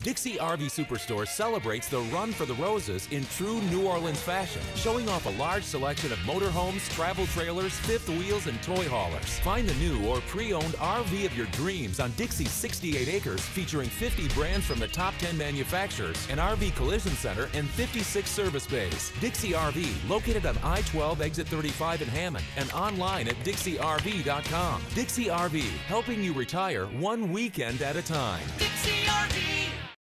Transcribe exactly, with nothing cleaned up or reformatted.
Dixie R V Superstore celebrates the Run for the Roses in true New Orleans fashion, showing off a large selection of motorhomes, travel trailers, fifth wheels, and toy haulers. Find the new or pre-owned R V of your dreams on Dixie's sixty-eight acres, featuring fifty brands from the top ten manufacturers, an R V collision center, and fifty-six service bays. Dixie R V, located on I twelve exit thirty-five in Hammond, and online at dixie R V dot com. Dixie R V, helping you retire one weekend at a time. Dixie R V.